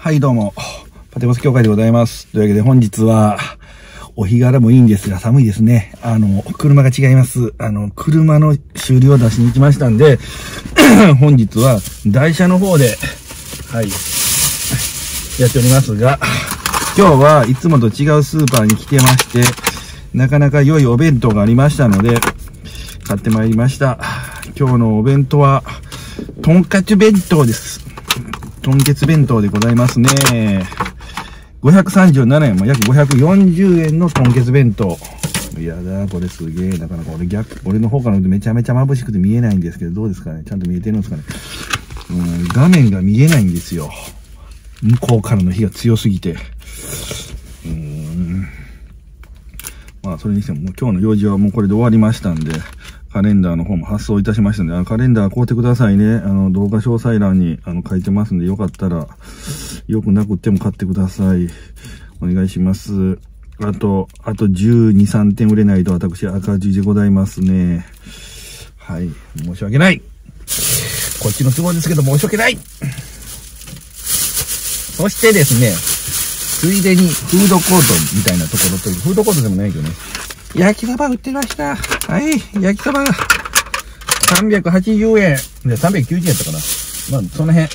はいどうも、パテゴス協会でございます。というわけで本日は、お日柄もいいんですが寒いですね。車が違います。車の修理を出しに行きましたんで、本日は台車の方で、はい、やっておりますが、今日はいつもと違うスーパーに来てまして、なかなか良いお弁当がありましたので、買ってまいりました。今日のお弁当は、とんかつ弁当です。とんけつ弁当でございますね。537円も約540円のとんけつ弁当。いやだ、これすげえ。なかなか俺の方から見てめちゃめちゃ眩しくて見えないんですけど、どうですかね。ちゃんと見えてるんですかね。画面が見えないんですよ。向こうからの火が強すぎて。まあ、それにしても、もう今日の用事はもうこれで終わりましたんで、カレンダーの方も発送いたしましたんで、カレンダー買うてくださいね。動画詳細欄に、書いてますんで、よかったら、よくなくっても買ってください。お願いします。あと12、3点売れないと私赤字でございますね。はい。申し訳ない。こっちの都合ですけど申し訳ない。そしてですね、ついでにフードコートみたいなところという、フードコートでもないけどね。焼きそば売ってました。はい。焼きそばが380円。で、390円だったかな。まあ、その辺。売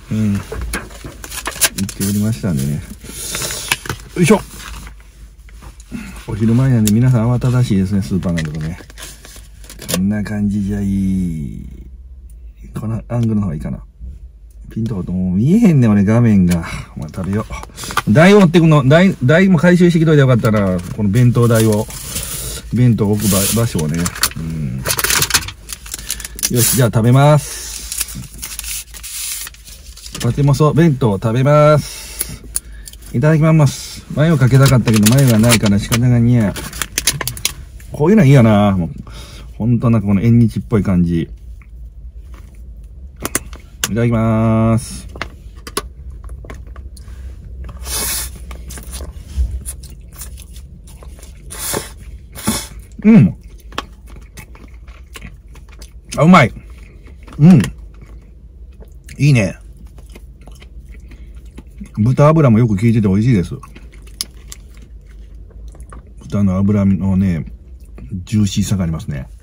っておりましたんでね。よいしょ。お昼前なんで皆さん慌ただしいですね、スーパーなんだとね。こんな感じじゃいい。このアングルの方がいいかな。ピンとこともう見えへんねん、俺画面が。まあ、食べよう。台を持ってくの。台も回収してきといてよかったら、この弁当台を。弁当置く場所をね。よし、じゃあ食べます。パテモソ弁当食べます。いただきます。マヨかけたかったけど、マヨがないから仕方がにや。こういうのいいよな。もうほんとなんかこの縁日っぽい感じ。いただきまーす。あ、うまい。いいね。豚油もよく効いてて美味しいです。豚の油のね、ジューシーさがありますね。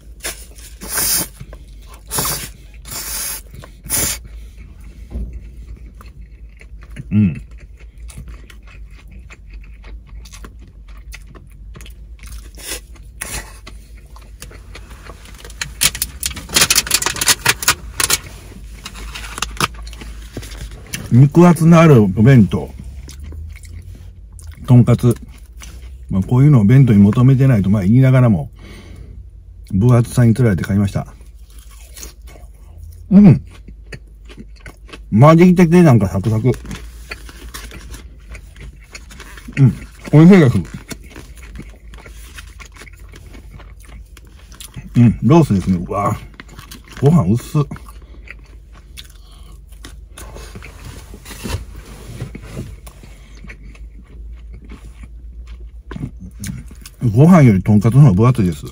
肉厚のあるお弁当。とんかつ。まあ、こういうのを弁当に求めてないと、まあ言いながらも、分厚さに釣られて買いました。まあ、できててなんかサクサク。美味しいです。ロースですね。うわぁ。ご飯薄っ。ご飯よりとんかつの方が分厚いです。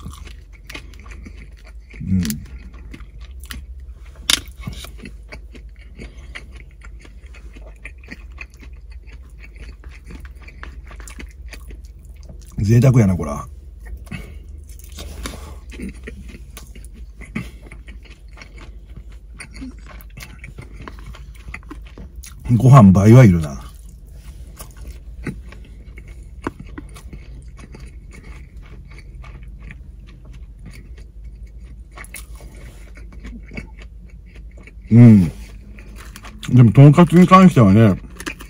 贅沢やな、こら。ご飯倍はいるな。でも、とんかつに関してはね、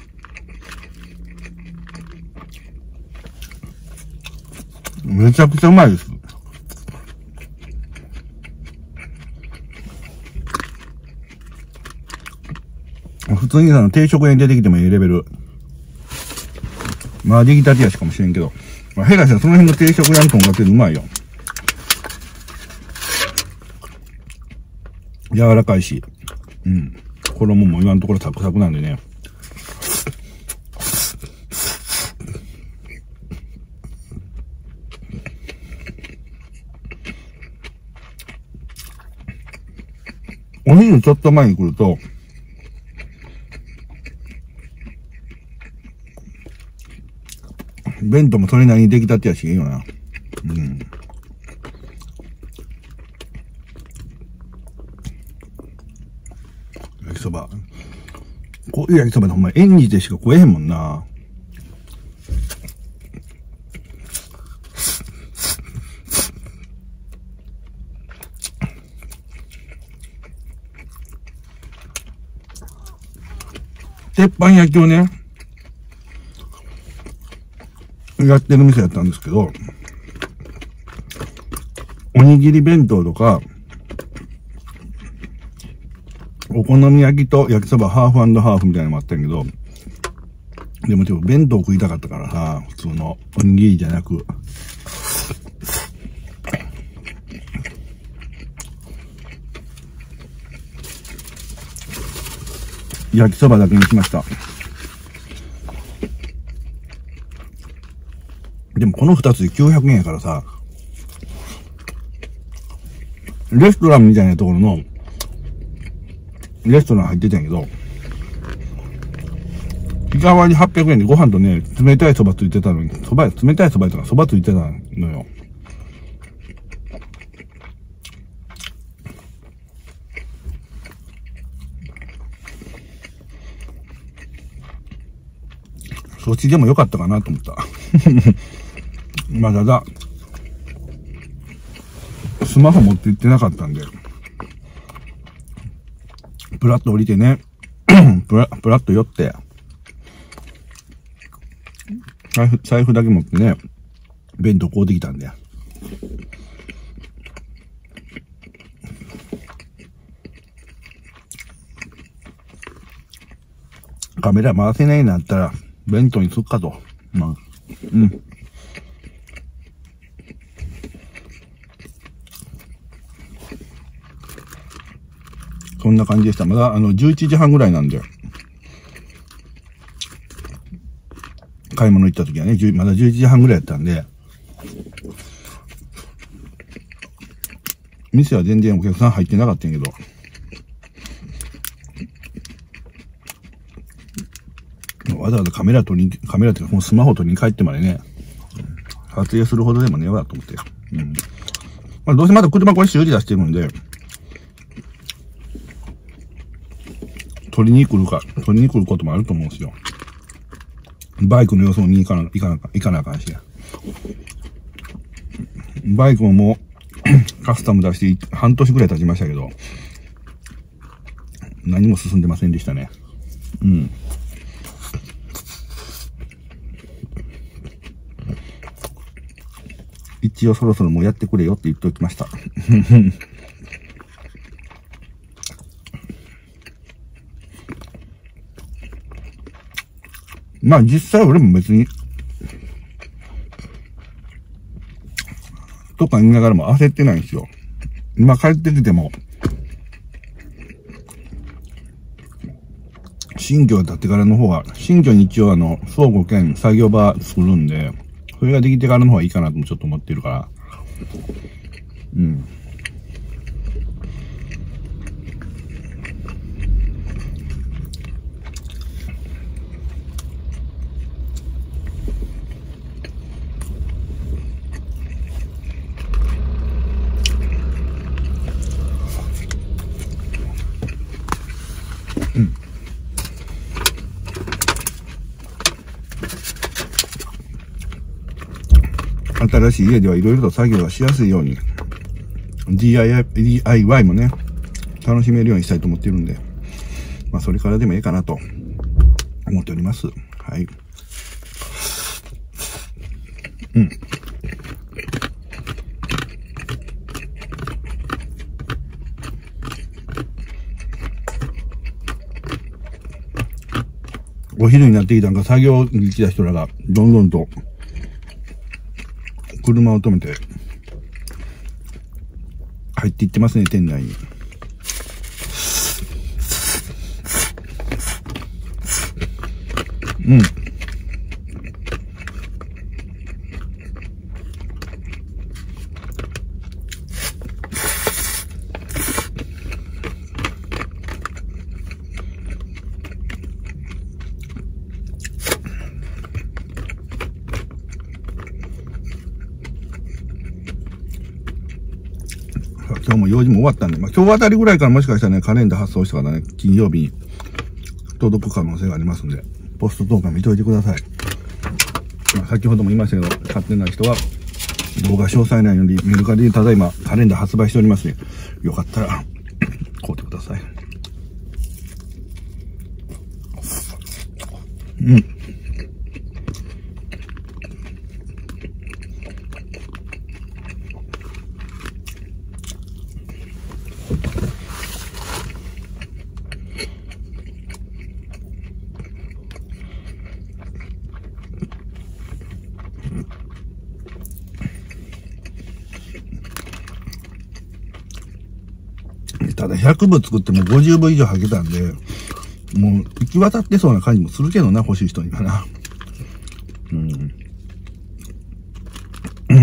めちゃくちゃうまいです。普通に定食屋に出てきてもいいレベル。まあ、出来たてやしかもしれんけど。まあ、下手したらその辺の定食屋のとんかつでうまいよ。柔らかいし。衣も今のところサクサクなんでね。お昼ちょっと前に来ると、 弁当もそれなりに出来たてやし、いいよな。うん。焼きそば。こういう焼きそばでほんま縁日でしか食えへんもんな。鉄板焼きをね、やってる店やったんですけど、おにぎり弁当とか、お好み焼きと焼きそばハーフ&ハーフみたいなのもあったんやけど、でもちょっと弁当食いたかったからさ、普通のおにぎりじゃなく、焼きそばだけにしました。でもこの2つで900円やからさ、レストランみたいなところの、レストラン入ってたんやけど、日替わり800円でご飯とね、冷たいそばついてたのに、冷たいそばとかそばついてたのよ。そっちでもよかったかなと思った。まあ、ただ、スマホ持って行ってなかったんで、プラッと降りてね、プラッと寄って、財布だけ持ってね、弁当買うてきたんで。カメラ回せないようになったら、弁当にすっかと。まあ、うん。そんな感じでした。まだ、11時半ぐらいなんで。買い物行った時はね、まだ11時半ぐらいやったんで、店は全然お客さん入ってなかったんやけど、わざわざカメラっていうか、もうスマホ取りに帰ってまでね、撮影するほどでもねえわと思って。うん。まあ、どうせまだ車これ修理出してるんで、取りに来ることもあると思うんですよ。バイクの様子も見に行かなあかんし。バイクももう、カスタム出して半年ぐらい経ちましたけど、何も進んでませんでしたね。うん。一応そろそろもうやってくれよって言っておきました。まあ実際俺も別に、とか言いながらも焦ってないんですよ。今帰ってきても、新居が建ってからの方が、新居に一応倉庫兼作業場作るんで、それができてからの方がいいかなともちょっと思ってるから。うん。新しい家ではいろいろと作業がしやすいように、DIY もね、楽しめるようにしたいと思っているんで、まあそれからでもいいかなと思っております。はい。うん。お昼になってきたんか作業に来た人らがどんどんと車を止めて入っていってますね、店内に。うん。 今日も用事も終わったんで、まあ今日あたりぐらいからもしかしたらね、カレンダー発送してからね、金曜日に届く可能性がありますんで、ポスト投函見といてください。まあ先ほども言いましたけど、買ってない人は、動画詳細内容にメルカリでただいまカレンダー発売しておりますね。よかったら、買うてください。うん。ただ100部作っても50部以上はけたんで、もう行き渡ってそうな感じもするけどな、欲しい人にはな。うん。うん。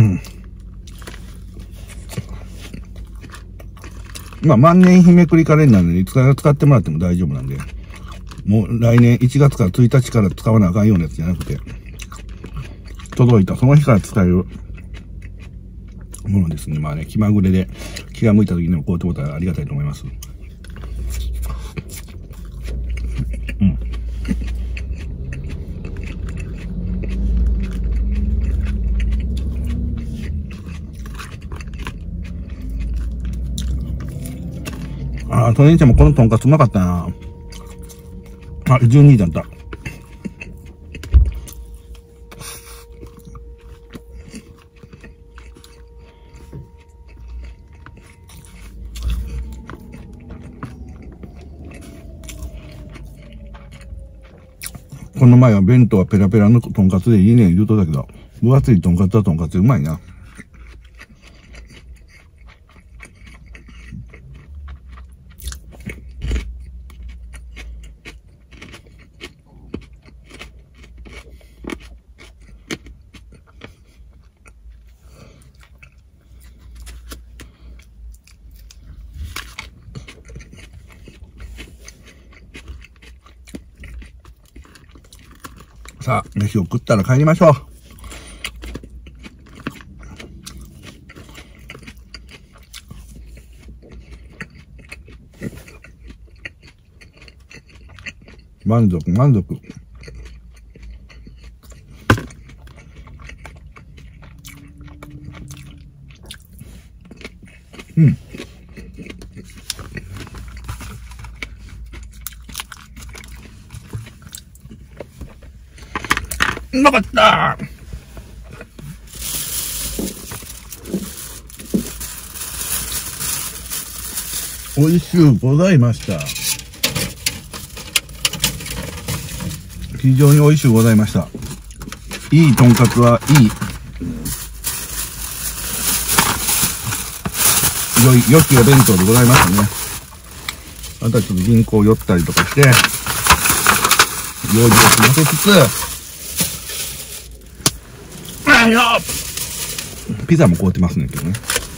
まあ万年日めくりカレンダーでいつから使ってもらっても大丈夫なんで、もう来年1月から1日から使わなあかんようなやつじゃなくて、届いたその日から使えるものですね。まあね、気まぐれで気が向いた時にもこうやってもらったらありがたいと思います。うん。あ、トレンちゃんもこのトンカツうまかったな。あ、12位だった。この前は弁当はペラペラのトンカツでいいね言うとだけど、分厚いトンカツはトンカツでうまいな。さあ、飯を食ったら帰りましょう。満足、満足。うん。うまかったー。美味しゅうございました。非常に美味しゅうございました。いいとんかつはいい。良きお弁当でございますね。またちょっと銀行寄ったりとかして、用事を済ませつつ、ピザも凍ってますねんけどね。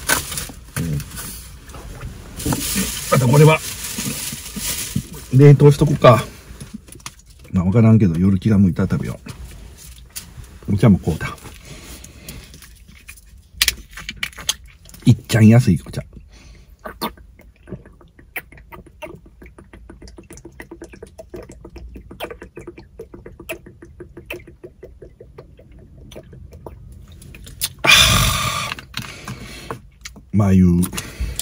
あとこれは、冷凍しとこうか。まあわからんけど、夜気が向いたら食べよう。お茶もこうだ。いっちゃん安いお茶。まゆ。よいし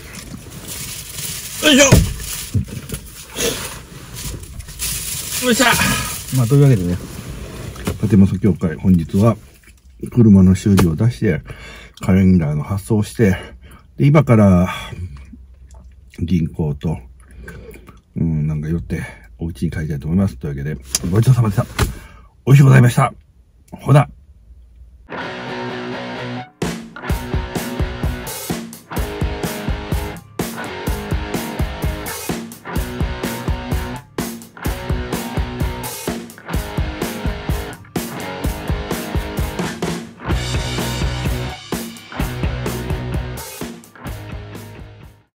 ょ。よっしゃ。まあ、というわけでね、建正協会、本日は、車の修理を出して、カレンダーの発送して、で、今から、銀行と、なんか寄って、お家に帰りたいと思います。というわけで、ごちそうさまでした。美味しゅうございました。ほな。